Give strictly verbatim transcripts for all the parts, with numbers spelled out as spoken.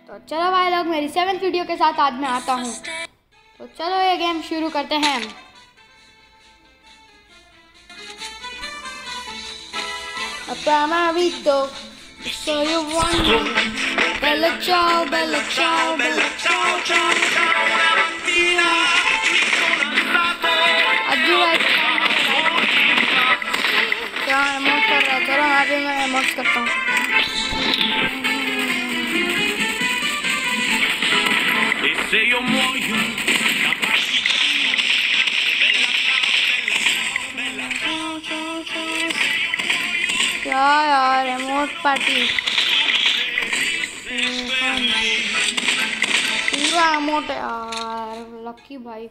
तो चलो भाई लोग, मेरी सेवन्थ वीडियो के साथ आज मैं आता हूँ। तो चलो ये गेम शुरू करते हैं। अभी तो so you want bella ciao bella ciao bella ciao ciao Ajju भाई क्या एमोट कर रहा है? चलो अभी मैं एमोट करता हूँ। क्या यार एमोट पार्टी पूरा एमोट यार। लकी भाई,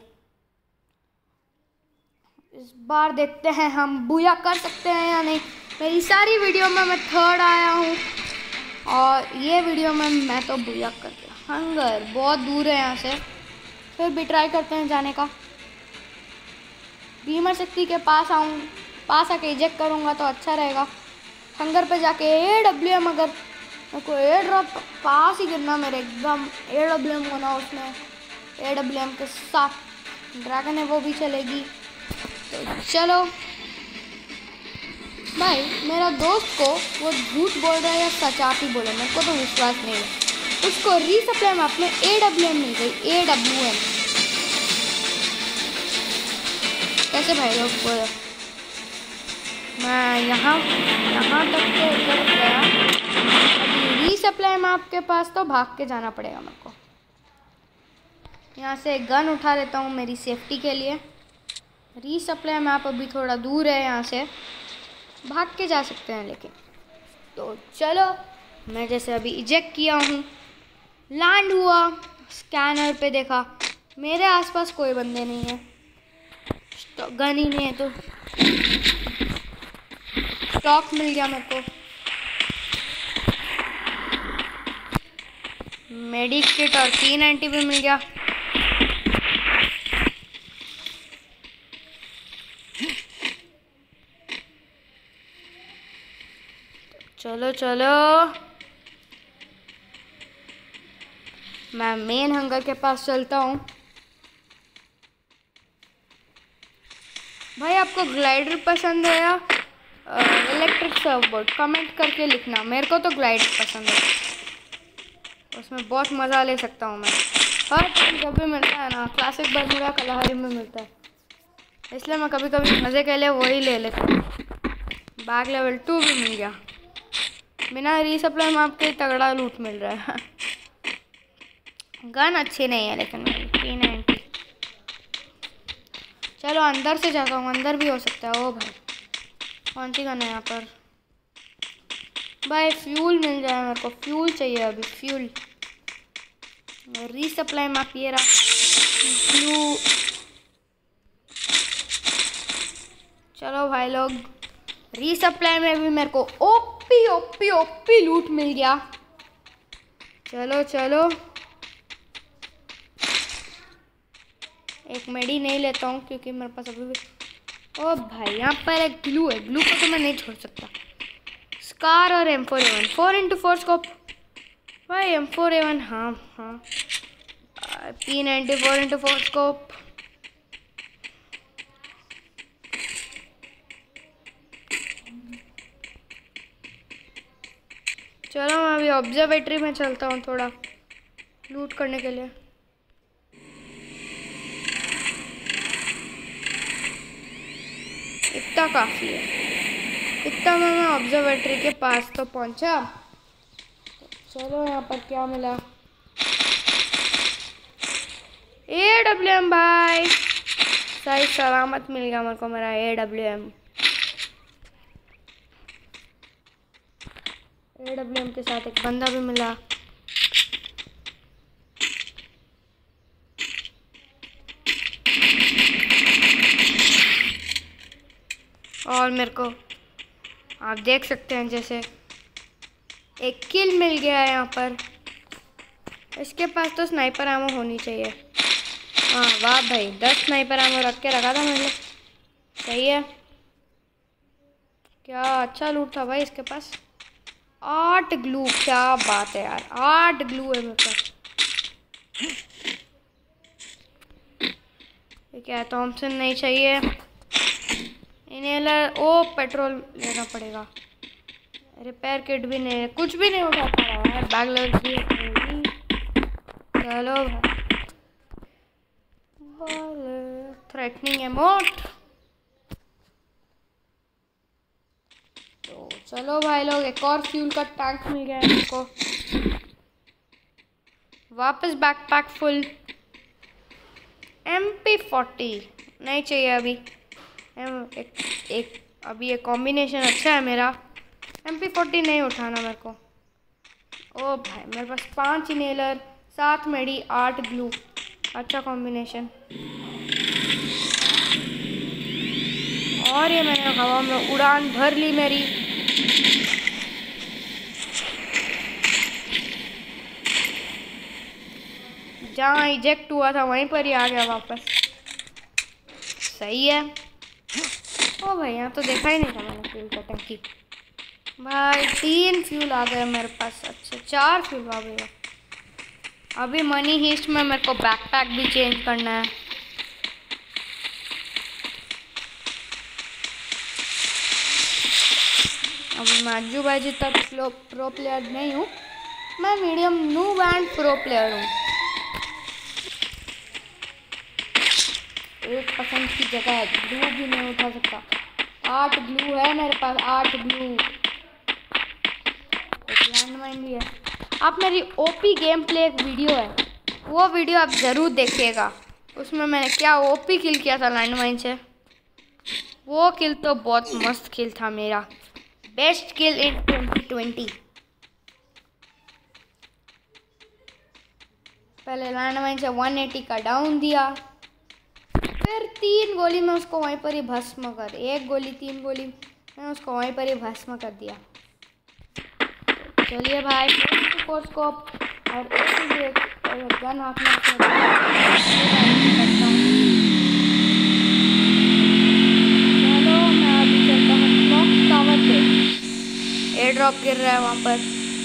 इस बार देखते हैं हम बुया कर सकते हैं या नहीं। मेरी सारी वीडियो में मैं थर्ड आया हूँ और ये वीडियो में मैं तो बुया कर दिया। हंगर बहुत दूर है यहाँ से, फिर भी ट्राई करते हैं जाने का। भीमर शक्ति के पास आऊँ, पास आके इजेक्ट करूँगा तो अच्छा रहेगा। हंगर पे जाके ए डब्ल्यू एम, अगर मेरे को ए ड्रॉप पास ही गिरना मेरे एकदम ए डब्ल्यू एम होना, उसमें ए डब्ल्यू एम के साथ ड्रैगन है वो भी चलेगी। तो चलो भाई, मेरा दोस्त को वो झूठ बोल रहा है या सच आप ही बोले, मेरे को तो विश्वास नहीं है। उसको रीसप्लाई में अपने ए डब्ल्यू एम मिल गई। ए डब्ल्यू एम कैसे भाई लोग बोलो? मैं यहाँ यहाँ तक तो उतर गया। अभी रीसप्लाई में आपके पास तो भाग के जाना पड़ेगा मेरे को। यहाँ से एक गन उठा लेता हूँ मेरी सेफ्टी के लिए। रीसप्लाई मैप अभी थोड़ा दूर है यहाँ से, भाग के जा सकते हैं लेकिन। तो चलो, मैं जैसे अभी इजेक्ट किया हूँ, लैंड हुआ, स्कैनर पे देखा मेरे आसपास कोई बंदे नहीं है, तो गन ही नहीं है, तो स्टॉक मिल गया मेरे को। मेडिक किट और तीन एंटी भी मिल गया। चलो चलो, मैं मेन हंगर के पास चलता हूँ। भाई आपको ग्लाइडर पसंद है या इलेक्ट्रिक सर्फबोर्ड? कमेंट करके लिखना। मेरे को तो ग्लाइडर पसंद है, उसमें बहुत मज़ा ले सकता हूँ मैं। हर जब भी मिलता है ना, क्लासिक बर्मुडा कलाहरी में मिलता है, इसलिए मैं कभी कभी मज़े के लिए वही ले लेता हूँ। बैग लेवल टू भी मिल गया। बिना रीसप्लाई में आपके तगड़ा लूट मिल रहा है। गन अच्छी नहीं है लेकिन मेरी तीन एंटी। चलो अंदर से जाता हूँ, अंदर भी हो सकता है। ओ भाई, कौन सी गन है यहाँ पर? भाई फ्यूल मिल जाए मेरे को, फ्यूल चाहिए अभी, फ्यूल। रीसप्लाई में आप ये रहा फ्यू। चलो भाई लोग, रीसप्लाई में भी मेरे को ओपी ओपी ओपी लूट मिल गया। चलो चलो, एक मेडी नहीं लेता हूँ क्योंकि मेरे पास अभी भी। ओ भाई, यहाँ पर एक ग्लू है, ग्लू को तो मैं नहीं छोड़ सकता। स्कार और M four A one, four into four scope. भाई एम फोर ए वन, हाँ हाँ, तीन एंटी फोर इंटू फोर स्कोप। चलो मैं अभी ऑब्जर्वेटरी में चलता हूँ थोड़ा लूट करने के लिए। इतना काफ़ी है, इतना में मैं ऑब्जर्वेटरी के पास तो पहुँचा। तो चलो यहाँ पर क्या मिला? ए डब्ल्यू एम भाई, सही सलामत मिल गया मेरे को मेरा A W M. A W M के साथ एक बंदा भी मिला। और मेरे को आप देख सकते हैं जैसे एक किल मिल गया है यहाँ पर। इसके पास तो स्नाइपर आमो होनी चाहिए। हाँ वाह भाई, दस स्नाइपर आमो रख के रखा था मैंने। सही है, क्या अच्छा लूट था भाई इसके पास। आठ ग्लू, क्या बात है यार, आठ ग्लू है मेरे पास। ये क्या है, थॉमसन नहीं चाहिए, इनहेलर, ओ पेट्रोल लेना पड़ेगा, रिपेयर किट भी नहीं, कुछ भी नहीं उठा पा रहा यार, बैग लग भी है। चलो भाई, थ्रेटनिंग अमाउंट, तो चलो भाई लोग, एक और फ्यूल का टैंक मिल गया है हमको, वापस backpack full. M P forty नहीं चाहिए अभी, एक, एक अभी ये कॉम्बिनेशन अच्छा है मेरा, एम पी फोर्टी नहीं उठाना मेरे को। ओ भाई मेरे पास पांच इनहेलर, सात मेडी, आठ ग्लू, अच्छा कॉम्बिनेशन। और ये मैंने हवा में उड़ान भर ली मेरी। जहाँ इजेक्ट हुआ था वहीं पर ही आ गया वापस, सही है। ओ भाई यहाँ तो देखा ही नहीं था मैंने फ्यूल का टंकी। भाई तीन फ्यूल आ गए मेरे पास, अच्छा चार फ्यूल आ गए। अभी मनी हीस्ट में मेरे को बैकपैक भी चेंज करना है। अभी मैं अज्जू भाई जी तक प्रो प्लेयर नहीं हूँ, मैं medium noob and pro player हूँ। एक पसंद की जगह है, ग्लू भी नहीं उठा सकता, आठ ग्लू है मेरे पास, आठ ग्लू, एक लैंडमाइन भी है। आप मेरी ओपी गेम प्ले एक वीडियो है, वो वीडियो आप ज़रूर देखिएगा, उसमें मैंने क्या ओपी किल किया था लैंडमाइन से। वो किल तो बहुत मस्त किल था मेरा, best kill in twenty twenty. पहले लैंडमाइन से वन एटी का डाउन दिया, फिर तीन गोली में उसको वहीं पर ही भस्म कर, एक गोली तीन गोली में उसको वहीं पर ही भस्म कर दिया। चलिए भाई, फोर स्कोप और एक गन हाथ में करता हूँ। चलो मैं अभी चलता हूँ क्लॉक टावर पे, एयर ड्रॉप गिर रहा है वहाँ पर,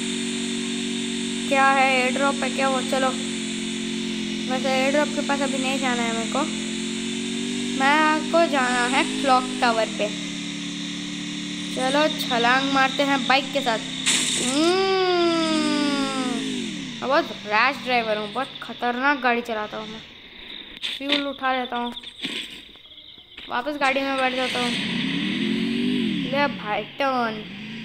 क्या है एयर ड्रॉप है क्या वो, चलो वैसे एयर ड्रॉप के पास अभी नहीं जाना है मेरे को, मैं को जाना है क्लॉक टावर पे। चलो छलांग मारते हैं बाइक के साथ। मैं बहुत रैश ड्राइवर हूँ, बहुत खतरनाक गाड़ी चलाता हूँ मैं। फ्यूल उठा लेता हूँ, वापस गाड़ी में बैठ जाता हूँ। ले भाई टर्न,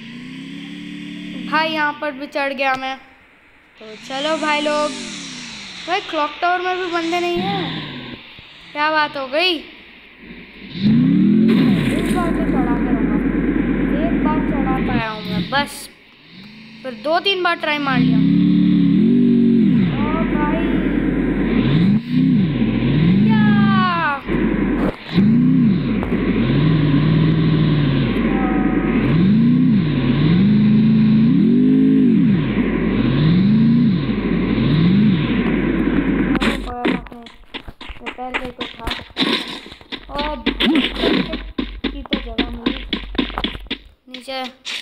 भाई यहाँ पर भी चढ़ गया मैं। तो चलो भाई लोग, भाई क्लॉक टावर में भी बंदे नहीं हैं, क्या बात हो गई। एक बार तो चढ़ा के रहा, एक बार चढ़ा पाया हूँ मैं बस, फिर दो तीन बार ट्राई मार लिया। ओ भाई रिपेयर करके उठा और की तो जगह मिली नीचे।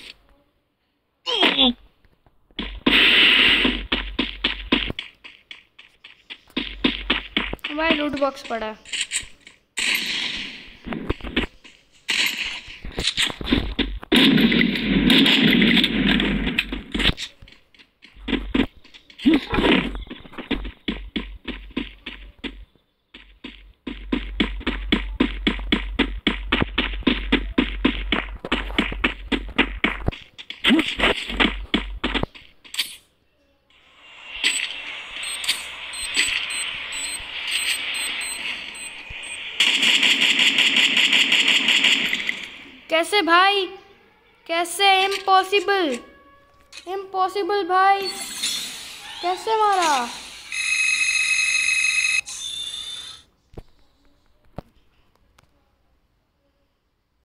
भाई लूट बॉक्स पड़ा है, कैसे भाई, कैसे, इम्पॉसिबल, इम्पॉसिबल भाई, कैसे मारा।